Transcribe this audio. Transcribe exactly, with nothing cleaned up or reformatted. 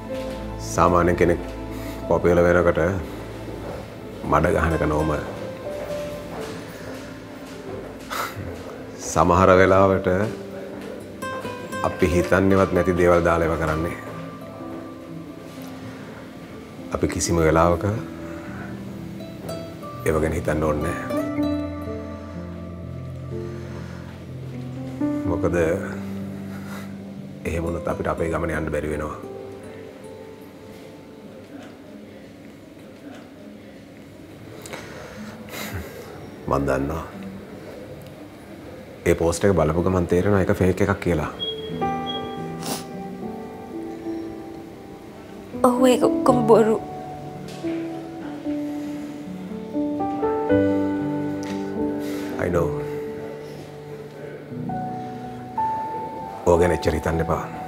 සාමාන්‍ය කෙනෙක් පොපියුලර් වෙනකොට මඩ ගහන එක normal. සමහර වෙලාවට අපි හිතන්නේවත් නැති දේවල් දාලා ඒව කරන්නේ. අපි කිසිම වෙලාවක ඒව ගැන හිතන්න ඕනේ නැහැ. මොකද එහෙම වුණොත් අපිට අපේ ගමන යන්න බැරි වෙනවා. මම දන්නවා. ඒ පෝස්ට් එක බලපු ගමන් තේරෙනවා ඒක ෆේක් එකක් කියලා. ඔව් ඒක කොහොම බොරු. I know. ඕක ගැන එච්චර හිතන්න එපා.